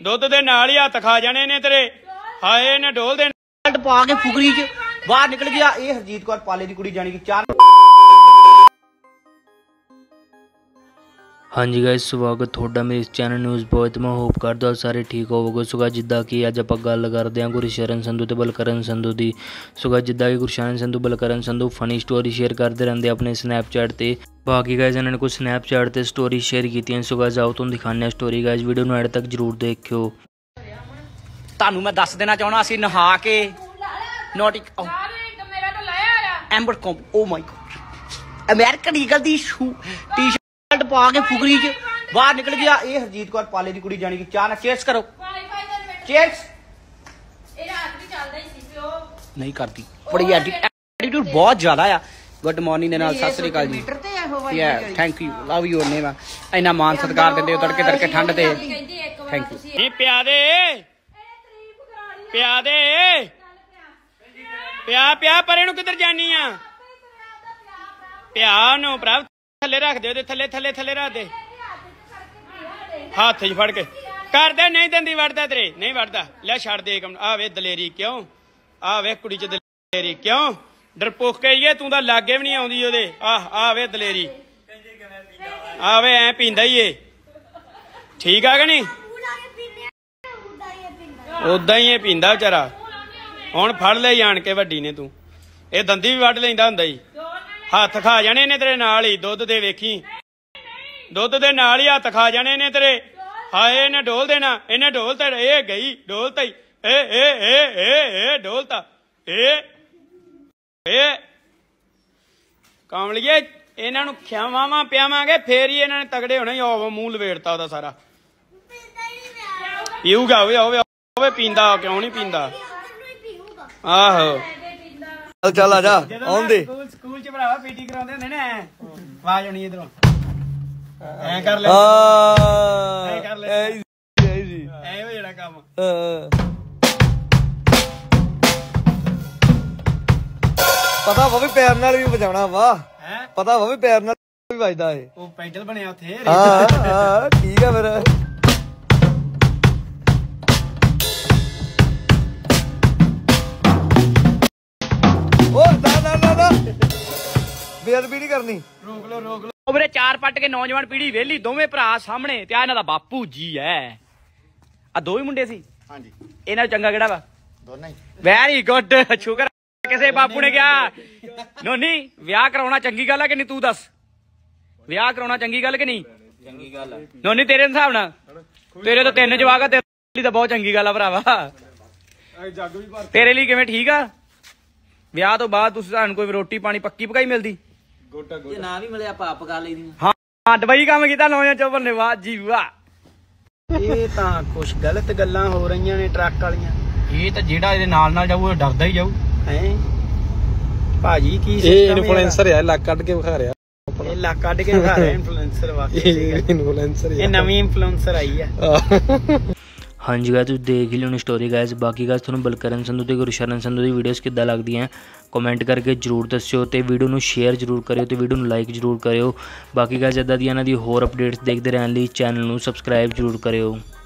दुध दे नाल ही हत्थ खा जाने ने तेरे। हाय इन्हें डोल दे पा के फुकरी च बाहर निकल गया। ये हरजीत कौर पाले दी कुड़ी जानी कि 4। हाँ जी गाइस, स्वागत थोड़ा मेरे इस चैनल न्यूज़ बॉय। तो मैं होप करता हूँ सारे ठीक होवोगे। सो गाइस जिद्दां कि अज आपां गल करदे हां गुरशरण संधू ते बलकरण संधू दी। सो गाइस जिद्दां कि Gursharan Sandhu Balkaran Sandhu funny story share करते रहंदे अपने स्नैपचैट ते। बाकी गाइस इन्होंने कुछ स्नैपचैट ते स्टोरी शेयर कीतियां। सो गाइस आओ तुहानूं दिखाने स्टोरी। गाइस वीडियो नूं एंड तक जरूर देखियो। ਤੁਹਾਨੂੰ ਮੈਂ ਦੱਸ ਦੇਣਾ ਚਾਹਣਾ ਅਸੀਂ ਨਹਾ ਕੇ ਨੋਟਿਕ ਐਂਬਰ ਕੰਪ oh my god American Eagle ਦੀ ਟੀ-ਸ਼ਰਟ ਪਾ ਕੇ ਫੁਕਰੀ ਚ ਬਾਹਰ ਨਿਕਲ ਗਿਆ। ਇਹ ਹਰਜੀਤ ਕੌਰ ਪਾਲੇ ਦੀ ਕੁੜੀ ਜਾਣੀ ਕਿ ਚਾਹ ਨਾਲ ਚੇਅਰਸ ਕਰੋ। ਚੇਅਰਸ ਇਹ ਰਾਤ ਵੀ ਚੱਲਦਾ ਹੀ ਸੀ ਪਿਓ ਨਹੀਂ ਕਰਦੀ ਬੜੀ ਐਟੀਟਿਊਡ ਬਹੁਤ ਜ਼ਿਆਦਾ ਆ। ਗੁੱਡ ਮਾਰਨਿੰਗ ਦੇ ਨਾਲ ਸਤਿ ਸ੍ਰੀ ਅਕਾਲ ਜੀ। Yeah thank you love you ਨੇਮ ਇੰਨਾ ਮਾਨ ਸਤਿਕਾਰ ਦਿੰਦੇ ਹੋ ਤੜਕੇ ਤੜਕੇ ਠੰਡ ਤੇ। Thank you. ਨੀ ਪਿਆ ਦੇ ਪਿਆ ਦੇ ਪਿਆ ਪਿਆ ਪਰੇ ਨੂੰ ਕਿੱਧਰ ਜਾਨੀ ਆ। ਪਿਆ ਨੂੰ ਪ੍ਰਭ ਥੱਲੇ ਰੱਖ ਦੇ ਉਹਦੇ ਥੱਲੇ ਥੱਲੇ ਥੱਲੇ ਰੱਖ ਦੇ ਹੱਥ 'ਚ ਫੜ ਕੇ ਕਰਦੇ ਨਹੀਂ ਦਿੰਦੀ ਵੜਦਾ ਤੇਰੇ ਨਹੀਂ ਵੜਦਾ। ਲੈ ਛੱਡ ਦੇ ਕੰਮ ਆ ਵੇ ਦਲੇਰੀ ਕਿਉਂ ਆ ਵੇ ਕੁੜੀ 'ਚ ਦਲੇਰੀ ਕਿਉਂ ਡਰਪੋਕ ਕੇ ਤੂੰ ਤਾਂ ਲਾਗੇ ਵੀ ਨਹੀਂ ਆਉਂਦੀ ਉਹਦੇ ਆ ਵੇ ਦਲੇਰੀ ਆ ਵੇ ਐ ਪੀਂਦਾ ਹੀ ਏ ਠੀਕ ਆ ਕਿ ਨਹੀਂ ਉਦਾਂ ਹੀ ਇਹ ਪੀਂਦਾ ਵਿਚਾਰਾ। ਹੁਣ ਫੜ ਲੈ ਆਣ ਕੇ ਵੱਡੀ ਨੇ ਤੂੰ ਇਹ ਦੰਦੀ ਵੀ ਵੱਢ ਲੈਂਦਾ ਹੁੰਦਾ ਹੀ ਹੱਥ ਖਾ ਜਾਣੇ ਨੇ ਤੇਰੇ ਨਾਲ ਹੀ ਦੁੱਧ ਦੇ ਵੇਖੀ ਦੁੱਧ ਦੇ ਨਾਲ ਹੀ ਹੱਥ ਖਾ ਜਾਣੇ ਨੇ ਤੇਰੇ। ਹਾਏ ਇਹਨੇ ਡੋਲ ਦੇਣਾ ਇਹਨੇ ਡੋਲ ਤਾ ਇਹ ਗਈ ਡੋਲ ਤਾ ਹੀ ਇਹ ਡੋਲਤਾ ਇਹ ਕਾਮਲੀਏ ਇਹਨਾਂ ਨੂੰ ਖਿਆਵਾਂ ਪਿਆਵਾਂਗੇ ਫੇਰ ਹੀ ਇਹਨਾਂ ਨੇ ਤਗੜੇ ਹੋਣੇ। ਉਹ ਮੂੰਹ ਲਵੇੜਤਾ ਉਹਦਾ ਸਾਰਾ ਪੀਊਗਾ ਓਏ ਪੀਂਦਾ ਕਿਉਂ ਨਹੀਂ ਪੀਂਦਾ ਆਹੋ ਚੱਲ ਆ ਜਾ ਆਉਂਦੇ ਸਕੂਲ ਚ ਭਰਾਵਾ ਪੀਟੀ ਕਰਾਉਂਦੇ ਹੁੰਦੇ ਨੇ ਆਵਾਜ਼ ਆਉਣੀ ਇਧਰੋਂ ਐ ਕਰ ਲੈ ਐ ਕਰ ਲੈ ਐ ਹੋ ਜਿਹੜਾ ਕੰਮ ਪਤਾ ਵਾ ਵੀ ਪੈਰ ਨਾਲ ਵੀ ਵਜਾਉਣਾ ਵਾ ਪਤਾ ਵਾ ਵੀ ਪੈਰ ਨਾਲ ਵੀ ਵੱਜਦਾ ਏ ਉਹ ਪੈਡਲ ਬਣਿਆ ਉੱਥੇ ਹਾਂ ਠੀਕ ਆ ਫਿਰ ਬੇਅਦਬੀ ਨਹੀਂ ਕਰਨੀ ਰੋਕ ਲੋ ਉਹ ਵੀਰੇ 4 ਪੱਟ ਕੇ ਨੌਜਵਾਨ ਪੀੜੀ ਵਿਹਲੀ ਦੋਵੇਂ ਭਰਾ ਸਾਹਮਣੇ ਤੇ ਆ ਇਹਨਾਂ ਦਾ ਬਾਪੂ ਜੀ ਐ ਆ ਦੋ ਹੀ ਮੁੰਡੇ ਸੀ। ਹਾਂਜੀ ਇਹਨਾਂ ਚੰਗਾ ਕਿਹੜਾ ਵਾ ਦੋਨਾਂ ਹੀ ਵੈਰੀ ਗੁੱਡ ਸ਼ੁਕਰ ਕਿਸੇ ਬਾਪੂ ਨੇ ਕਿਹਾ ਨੋਨੀ ਵਿਆਹ ਕਰਾਉਣਾ ਚੰਗੀ ਗੱਲ ਆ ਕਿ ਨਹੀਂ ਤੂੰ ਦੱਸ ਵਿਆਹ ਕਰਾਉਣਾ ਚੰਗੀ ਗੱਲ ਕਿ ਨਹੀਂ ਚੰਗੀ ਗੱਲ ਆ ਨੋਨੀ ਤੇਰੇ ਹਿਸਾਬ ਨਾਲ ਤੇਰੇ ਤਾਂ 3 ਜਵਾਕ ਆ ਤੇਰੇ ਲਈ ਤਾਂ ਬਹੁਤ ਚੰਗੀ ਗੱਲ ਆ ਭਰਾਵਾ। ਤੇਰੇ ਲਈ ਕਿਵੇਂ ਠੀਕ ਆ ਵਿਆਹ ਤੋਂ ਬਾਅਦ ਤੁਸੀਂ ਤੁਹਾਨੂੰ ਕੋਈ ਰੋਟੀ ਪਾਣੀ ਪੱਕੀ ਪਕਾਈ ਮਿਲਦੀ ਜੇ ਨਾ ਵੀ ਮਿਲਿਆ ਆਪਾਂ ਪਕਾ ਲਈਦੀ। ਹਾਂ ਡਬਈ ਕੰਮ ਕੀਤਾ ਨੌਜਵਾਨ ਚੋਂ ਧੰਨਵਾਦ ਜੀ ਵਾਹ। ਇਹ ਤਾਂ ਕੁਛ ਗਲਤ ਗੱਲਾਂ ਹੋ ਰਹੀਆਂ ਨੇ ਟਰੱਕ ਵਾਲੀਆਂ। ਇਹ ਤਾਂ ਜਿਹੜਾ ਇਹਦੇ ਨਾਲ ਨਾਲ ਜਾਊ ਉਹ ਡਰਦਾ ਹੀ ਜਾਊ ਹੈ ਭਾਜੀ ਕੀ ਇਹ ਇਨਫਲੂਐਂਸਰ ਆ ਲੱਕ ਕੱਢ ਕੇ ਵਿਖਾ ਰਿਹਾ ਇਹ ਲੱਕ ਕੱਢ ਕੇ ਵਿਖਾ ਰਿਹਾ ਇਨਫਲੂਐਂਸਰ ਵਾਕਈ ਇਹ ਨਵੀਂ ਇਨਫਲੂਐਂਸਰ ਆਈ ਆ। हाँ जी गाइस तुसीं देख ही लियो स्टोरी गाइस। बाकी गाइस तुहानूं बलकरण संधू ते गुरशरण संधू दी वीडियोस किद्दां लगदियां कमेंट करके जरूर दस्सिओ ते वीडियो नूं शेयर जरूर करियो ते वीडियो नूं लाइक जरूर करियो। बाकी गाइस इदां दी इन्हां दी होर अपडेट्स देखदे रहण लई चैनल नूं सबसक्राइब जरूर करियो।